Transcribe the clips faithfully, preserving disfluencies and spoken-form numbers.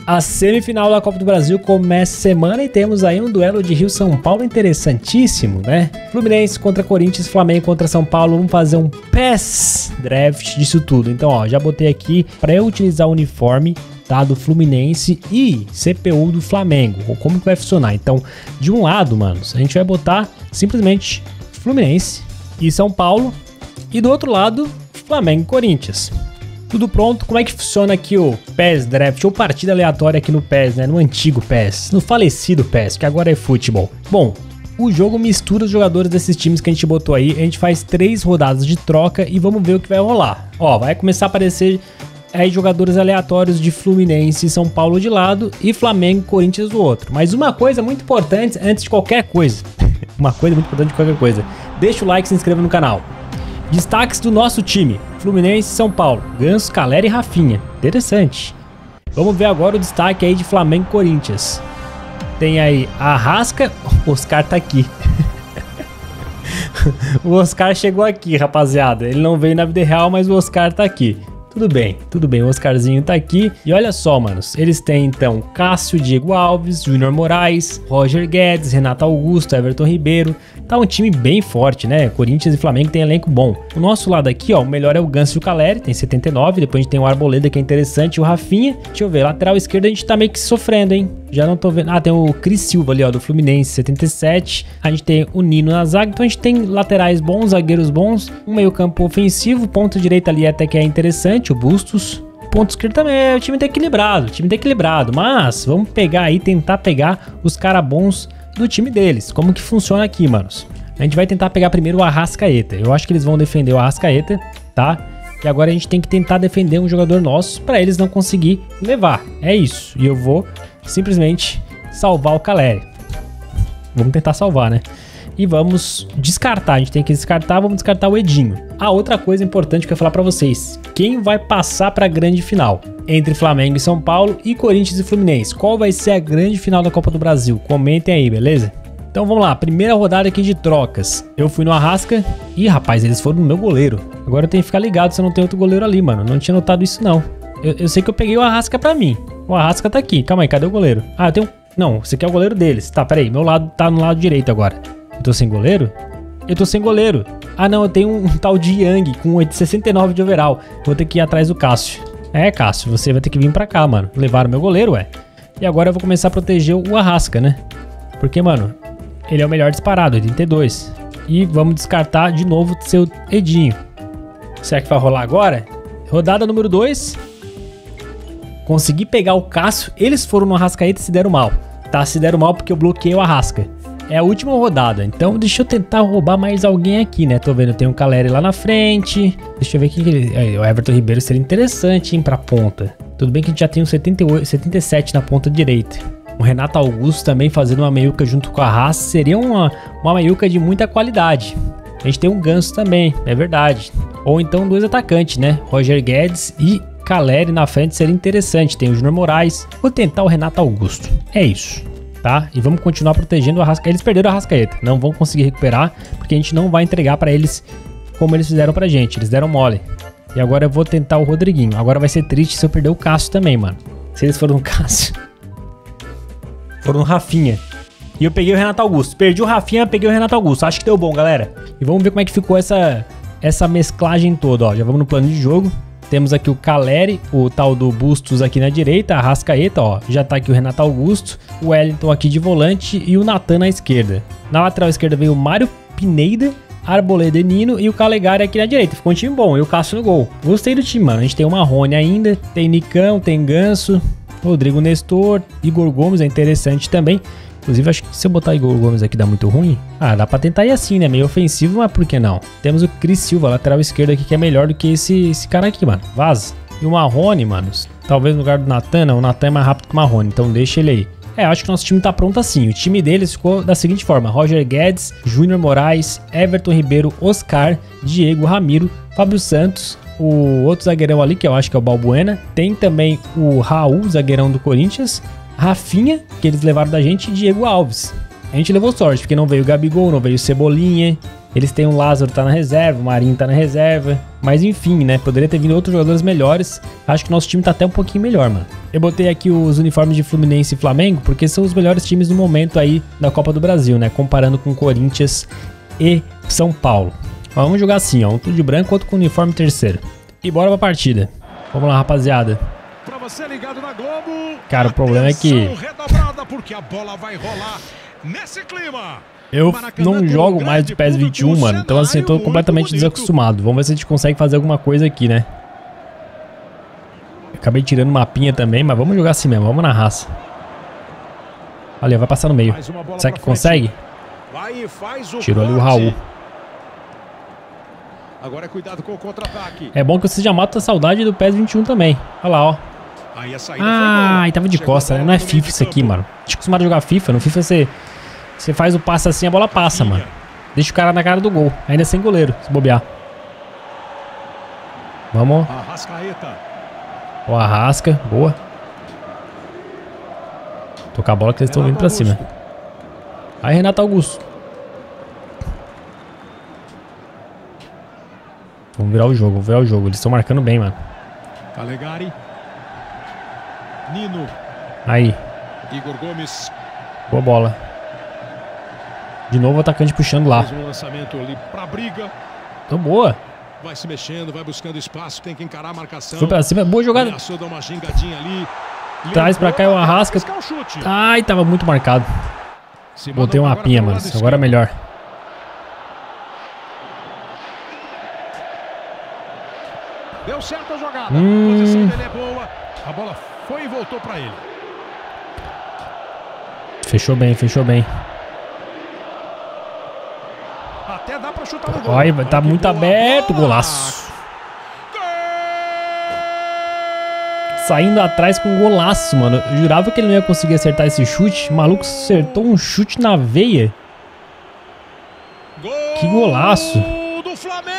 A semifinal da Copa do Brasil começa semana e temos aí um duelo de Rio-São Paulo interessantíssimo, né? Fluminense contra Corinthians, Flamengo contra São Paulo. Vamos fazer um P E S draft disso tudo. Então, ó, já botei aqui para eu utilizar o uniforme, tá, do Fluminense e C P U do Flamengo. Ou como que vai funcionar? Então, de um lado, manos, a gente vai botar simplesmente Fluminense e São Paulo. E do outro lado, Flamengo e Corinthians. Tudo pronto. Como é que funciona aqui o P E S Draft ou partida aleatória aqui no P E S, né? No antigo P E S, no falecido P E S, que agora é futebol. Bom, o jogo mistura os jogadores desses times que a gente botou aí. A gente faz três rodadas de troca e vamos ver o que vai rolar. Ó, vai começar a aparecer aí jogadores aleatórios de Fluminense e São Paulo de lado e Flamengo e Corinthians do outro. Mas uma coisa muito importante antes de qualquer coisa. uma coisa muito importante de qualquer coisa. Deixa o like e se inscreva no canal. Destaques do nosso time: Fluminense e São Paulo, Ganso, Calera e Rafinha. Interessante. Vamos ver agora o destaque aí de Flamengo e Corinthians. Tem aí Arrasca. O Oscar tá aqui. O Oscar chegou aqui, rapaziada. Ele não veio na vida real, mas o Oscar tá aqui. Tudo bem, tudo bem, o Oscarzinho tá aqui. E olha só, manos, eles têm então Cássio, Diego Alves, Júnior Moraes, Roger Guedes, Renato Augusto, Everton Ribeiro. Tá um time bem forte, né? Corinthians e Flamengo tem elenco bom. O nosso lado aqui, ó, o melhor é o Ganso e o Caleri, tem setenta e nove. Depois a gente tem o Arboleda, que é interessante, e o Rafinha. Deixa eu ver, lateral esquerda a gente tá meio que sofrendo, hein? Já não tô vendo. Ah, tem o Cris Silva ali, ó, do Fluminense, setenta e sete. A gente tem o Nino na zaga. Então a gente tem laterais bons, zagueiros bons, um meio campo ofensivo, ponta direita ali até que é interessante, o Bustos. Ponto esquerdo também, o time tá equilibrado, o time tá equilibrado. Mas vamos pegar aí, tentar pegar os caras bons do time deles. Como que funciona aqui, manos? A gente vai tentar pegar primeiro o Arrascaeta. Eu acho que eles vão defender o Arrascaeta, tá? E agora a gente tem que tentar defender um jogador nosso para eles não conseguir levar. É isso. E eu vou simplesmente salvar o Caleri. Vamos tentar salvar, né? E vamos descartar. A gente tem que descartar. Vamos descartar o Edinho. A outra coisa importante que eu ia falar para vocês: quem vai passar para a grande final entre Flamengo e São Paulo e Corinthians e Fluminense? Qual vai ser a grande final da Copa do Brasil? Comentem aí, beleza? Então vamos lá, primeira rodada aqui de trocas. Eu fui no Arrasca. Ih, rapaz, eles foram no meu goleiro. Agora eu tenho que ficar ligado se eu não tem outro goleiro ali, mano. Não tinha notado isso, não. Eu, eu sei que eu peguei o Arrasca pra mim. O Arrasca tá aqui. Calma aí, cadê o goleiro? Ah, eu tenho... Não, esse aqui é o goleiro deles. Tá, peraí. Meu lado tá no lado direito agora. Eu tô sem goleiro? Eu tô sem goleiro. Ah, não, eu tenho um, um tal de Yang com sessenta e nove de overall. Vou ter que ir atrás do Cássio. É, Cássio, você vai ter que vir pra cá, mano. Levaram meu goleiro, ué. E agora eu vou começar a proteger o Arrasca, né? Porque, mano, ele é o melhor disparado, oitenta e dois. E vamos descartar de novo seu Edinho. Será que vai rolar agora? Rodada número dois. Consegui pegar o Cássio. Eles foram no Arrascaeta e se deram mal. Tá, se deram mal porque eu bloqueei o Arrasca. É a última rodada. Então deixa eu tentar roubar mais alguém aqui, né? Tô vendo, tem um Caleri lá na frente. Deixa eu ver aqui. Aí, o Everton Ribeiro seria interessante, hein, pra ponta. Tudo bem que a gente já tem um setenta e oito, setenta e sete na ponta direita. O Renato Augusto também fazendo uma meiuca junto com a Haas seria uma, uma meiuca de muita qualidade. A gente tem um Ganso também, é verdade. Ou então dois atacantes, né? Roger Guedes e Caleri na frente seria interessante. Tem o Júnior Moraes. Vou tentar o Renato Augusto. É isso, tá? E vamos continuar protegendo o Arrascaeta. Eles perderam o Arrascaeta. Não vão conseguir recuperar, porque a gente não vai entregar pra eles como eles fizeram pra gente. Eles deram mole. E agora eu vou tentar o Rodriguinho. Agora vai ser triste se eu perder o Cássio também, mano. Se eles forem no Cássio... Foram no Rafinha. E eu peguei o Renato Augusto. Perdi o Rafinha, peguei o Renato Augusto. Acho que deu bom, galera. E vamos ver como é que ficou essa, essa mesclagem toda, ó. Já vamos no plano de jogo. Temos aqui o Caleri, o tal do Bustos aqui na direita, a Arrascaeta, ó. Já tá aqui o Renato Augusto, o Wellington aqui de volante e o Natan na esquerda. Na lateral esquerda veio o Mário Pineda, Arboleda e Nino e o Calegari aqui na direita. Ficou um time bom. E o Cássio no gol. Gostei do time, mano. A gente tem o Marrone ainda, tem Nicão, tem Ganso, Rodrigo Nestor, Igor Gomes é interessante também. Inclusive, acho que se eu botar Igor Gomes aqui dá muito ruim. Ah, dá pra tentar ir assim, né? Meio ofensivo, mas por que não? Temos o Cris Silva, lateral esquerdo aqui, que é melhor do que esse, esse cara aqui, mano. Vaza. E o Marrone, manos, talvez no lugar do Natan, não. O Natan é mais rápido que o Marrone, então deixa ele aí. É, acho que o nosso time tá pronto assim. O time deles ficou da seguinte forma: Roger Guedes, Júnior Moraes, Everton Ribeiro, Oscar, Diego, Ramiro, Fábio Santos, o outro zagueirão ali, que eu acho que é o Balbuena. Tem também o Raul, zagueirão do Corinthians, Rafinha, que eles levaram da gente, e Diego Alves. A gente levou sorte, porque não veio o Gabigol, não veio o Cebolinha, Eles têm o Lázaro tá na reserva, o Marinho tá na reserva. Mas enfim, né? Poderia ter vindo outros jogadores melhores. Acho que nosso time tá até um pouquinho melhor, mano. Eu botei aqui os uniformes de Fluminense e Flamengo, porque são os melhores times no momento aí da Copa do Brasil, né? Comparando com Corinthians e São Paulo. Ó, vamos jogar assim, ó. Um tudo de branco, outro com uniforme terceiro. E bora pra partida. Vamos lá, rapaziada. Pra você ligado na Globo, cara, o problema é que porque a bola vai rolar nesse clima. Eu não jogo mais de P E S vinte e um, mano. Então assim, eu tô completamente desacostumado. Vamos ver se a gente consegue fazer alguma coisa aqui, né? Acabei tirando uma mapinha também, mas vamos jogar assim mesmo. Vamos na raça. Ali, vai passar no meio. Será que consegue? Tirou ali o Raul. Agora cuidado com o contra-ataque. É bom que você já mata a saudade do P E S vinte e um também. Olha lá, ó. Ah, e tava de costa, né? Não é FIFA isso aqui, mano. A gente acostumado a jogar FIFA. No FIFA você, você faz o passe assim, a bola passa, mano. Deixa o cara na cara do gol. Ainda sem goleiro, se bobear. Vamos. O Arrasca, boa. Tocar a bola que eles estão vindo pra cima. Aí, Renato Augusto. Vamos virar o jogo, vamos virar o jogo. Eles estão marcando bem, mano. Calegari. Nino. Aí. Igor Gomes. Boa bola. De novo o atacante puxando lá. Um lançamento ali pra briga. Tô boa. Vai se mexendo, vai buscando espaço, tem que encarar a marcação. Foi pra cima, boa jogada. Uma gingadinha ali. Traz pra cá e o Arrasca. Ai, tava muito marcado. Botei uma pinha, mano. Agora é melhor. Deu certo a jogada. Hum. A posição dele é boa. A bola foi e voltou pra ele. Fechou bem, fechou bem. Até dá pra chutar no gol. Olha, tá muito aberto, golaço. Saindo atrás com um golaço, mano. Eu jurava que ele não ia conseguir acertar esse chute. O maluco acertou um chute na veia. Que golaço. Do Flamengo.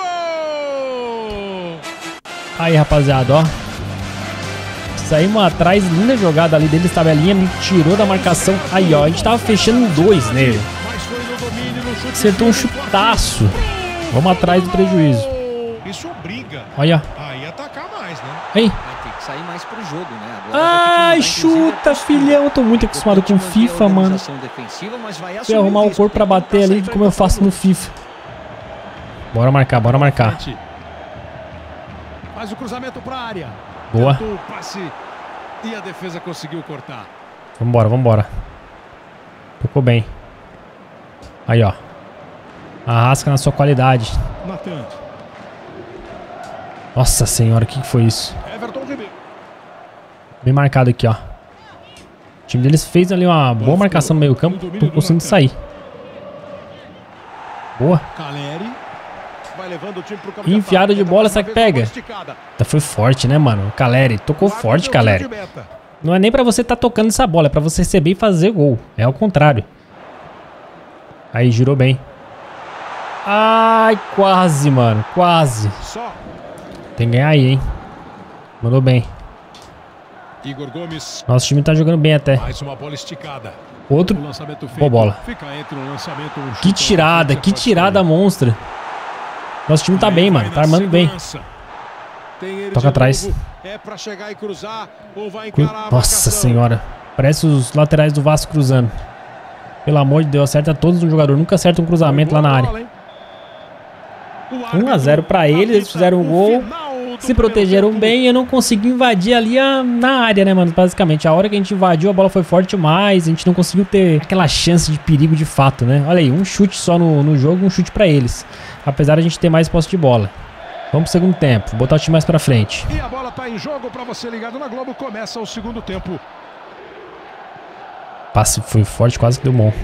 Aí, rapaziada, ó. Saímos atrás, linda jogada ali deles, tabelinha, me tirou da marcação. Aí, ó, a gente tava fechando dois nele. Acertou um chutaço. Vamos atrás do prejuízo. Isso obriga. Olha. Aí atacar mais, né? Aí. Vai ter que sair mais pro jogo, né? Agora ai, chuta, filhão. Eu tô muito acostumado com FIFA, mano. Fui arrumar o corpo pra bater ali como eu faço no FIFA. Bora marcar, bora marcar. Faz o cruzamento pra área. Boa. O passe e a defesa conseguiu cortar. Vambora, vambora. Tocou bem. Aí, ó. Arrasca na sua qualidade. Natan. Nossa senhora, o que foi isso? Bem marcado aqui, ó. O time deles fez ali uma boa marcação no meio campo. Tô conseguindo sair. Boa. Enfiada de bola, será que pega? Foi forte, né, mano? Caleri, tocou forte, Caleri. Não é nem pra você tá tocando essa bola, é pra você receber e fazer gol. É ao contrário. Aí, girou bem. Ai, quase, mano. Quase. Tem que ganhar aí, hein? Mandou bem. Igor Gomes. Nosso time tá jogando bem até. Mais uma bola esticada. Outro. Boa bola. Fica entre um lançamento, um que tirada, que tirada monstra. Nosso time tá bem, mano. Tá armando bem. Toca atrás. É pra chegar e cruzar, ou vai encarar a nossa senhora. Parece os laterais do Vasco cruzando. Pelo amor de Deus, acerta todos no jogador. Nunca acerta um cruzamento lá na área. um a zero pra eles, eles fizeram o gol. Se protegeram bem e eu não consegui invadir ali a, na área, né, mano? Basicamente, a hora que a gente invadiu, a bola foi forte demais. A gente não conseguiu ter aquela chance de perigo de fato, né? Olha aí, um chute só no, no jogo, um chute pra eles. Apesar de a gente ter mais posse de bola. Vamos pro segundo tempo, vou botar o time mais pra frente. E a bola tá em jogo pra você ligado na Globo. Começa o segundo tempo. Passe foi forte, quase que deu bom.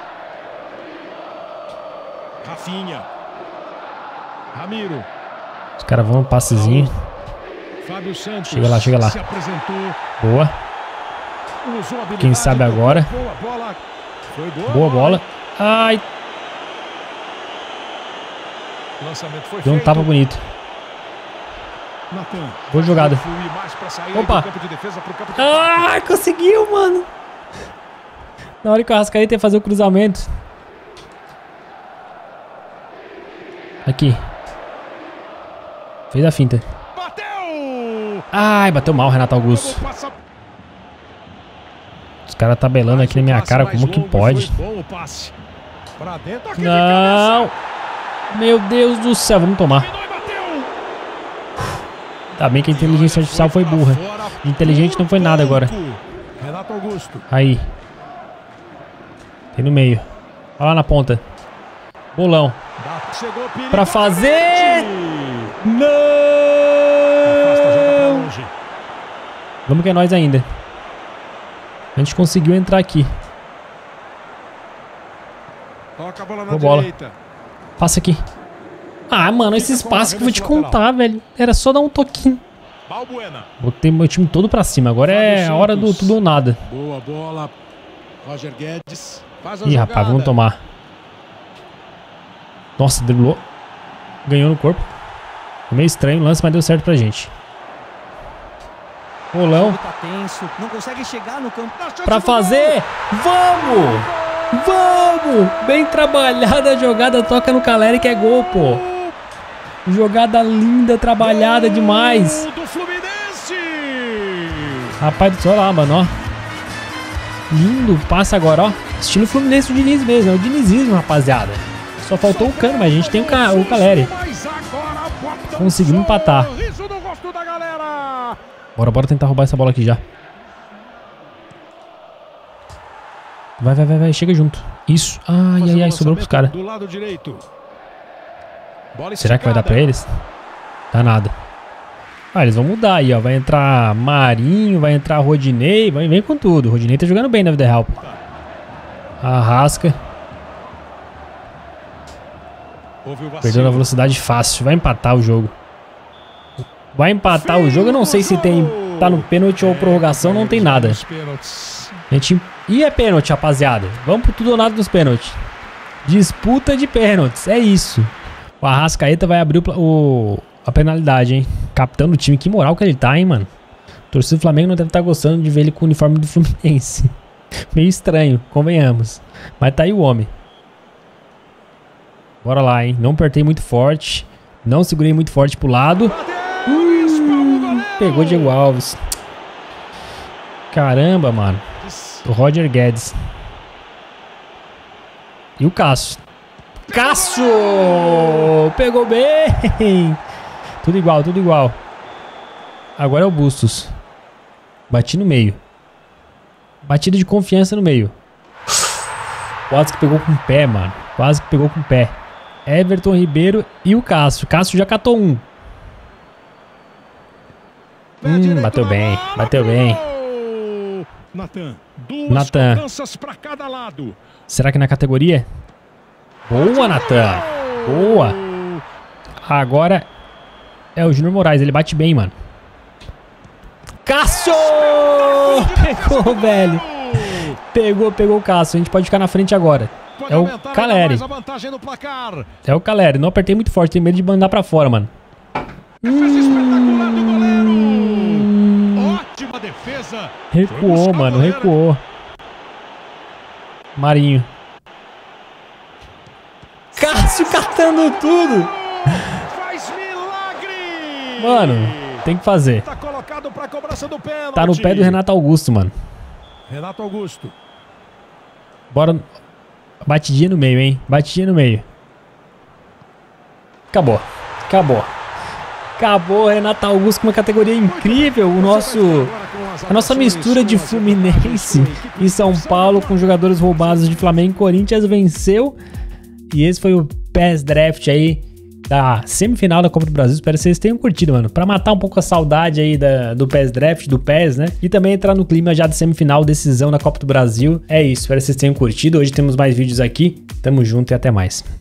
Rafinha. Ramiro. Os caras vão no passezinho. Fábio Santos. Chega lá, chega lá. Se apresentou. Boa. Quem sabe agora. Boa bola. Foi boa, boa bola. Ai. Lançamento foi deu um tapa bonito. Natan. Boa jogada. Opa. Ai, conseguiu, mano. Na hora que o Arrascaeta ia fazer o cruzamento. Aqui. Fez a finta. Bateu! Ai, bateu mal, Renato Augusto. Os caras tabelando aqui na minha cara, como que pode? Não! Meu Deus do céu, vamos tomar. Tá bem que a inteligência artificial foi burra. Inteligente não foi nada agora. Aí. Tem no meio. Olha lá na ponta. Bolão. Pra fazer... Não! Vamos que é nós ainda. A gente conseguiu entrar aqui. Boa bola. Passa aqui. Ah, mano, esse espaço que eu vou te contar, velho. Era só dar um toquinho. Botei meu time todo pra cima. Agora é a hora do tudo ou nada. Boa bola. Roger Guedes. Faz a Ih, rapaz, vamos tomar. Nossa, driblou. Ganhou no corpo. Foi meio estranho o lance, mas deu certo pra gente. Bolão. Pra fazer. Vamos! Vamos! Bem trabalhada a jogada. Toca no Caleri que é gol, pô. Jogada linda, trabalhada demais. Rapaz do céu lá, mano, ó. Lindo. Passa agora, ó. Estilo Fluminense do Diniz mesmo. É o dinizismo, rapaziada. Só faltou o Cano, mas a gente tem o, Ca... o Caleri. Conseguimos empatar. Bora, bora tentar roubar essa bola aqui já. Vai, vai, vai, vai. Chega junto. Isso. Ai, ai, ai. Sobrou pros caras. Será que vai dar pra eles? Dá nada. Ah, eles vão mudar aí, ó. Vai entrar Marinho, vai entrar Rodinei. Vai, vem com tudo. O Rodinei tá jogando bem na vida real. Arrasca. Perdeu na velocidade fácil. Vai empatar o jogo. Vai empatar o jogo. Eu não sei se tem tá no pênalti ou prorrogação. Não tem nada. A gente... E é pênalti, rapaziada. Vamos pro tudo ou nada nos pênaltis. Disputa de pênaltis. É isso. O Arrascaeta vai abrir o, o, a penalidade, hein? Capitão do time. Que moral que ele tá, hein, mano? O torcedor do Flamengo não deve estar gostando de ver ele com o uniforme do Fluminense. Meio estranho, convenhamos. Mas tá aí o homem. Bora lá, hein? Não apertei muito forte. Não segurei muito forte pro lado. Hum, pegou Diego Alves. Caramba, mano. O Roger Guedes. E o Cássio. Cássio! Pegou bem! Tudo igual, tudo igual. Agora é o Bustos. Bati no meio. Batida de confiança no meio. Quase que pegou com o pé, mano. Quase que pegou com o pé. Everton Ribeiro e o Cássio. Cássio já catou um. Hum, bateu bem. Bateu bem. Natan. Será que na categoria? Boa, Natan. Boa. Agora é o Júnior Moraes. Ele bate bem, mano. Cássio! Pegou, velho. Pegou, pegou o Cássio. A gente pode ficar na frente agora. É o Caleri. É o Caleri. Não apertei muito forte. Tenho medo de mandar pra fora, mano. Hum... Recuou, mano. Recuou. Marinho. Cássio catando tudo. Mano, tem que fazer. Tá no pé do Renato Augusto, mano. Renato Augusto. Bora. Batidinha no meio, hein? Batidinha no meio. Acabou. Acabou. Acabou, Renato Augusto com uma categoria incrível. O nosso... A nossa mistura de Fluminense e São Paulo com jogadores roubados de Flamengo e Corinthians venceu. E esse foi o P E S Draft aí da semifinal da Copa do Brasil. Espero que vocês tenham curtido, mano. Pra matar um pouco a saudade aí da, do P E S Draft, do P E S, né? E também entrar no clima já de semifinal, decisão da Copa do Brasil. É isso, espero que vocês tenham curtido. Hoje temos mais vídeos aqui. Tamo junto e até mais.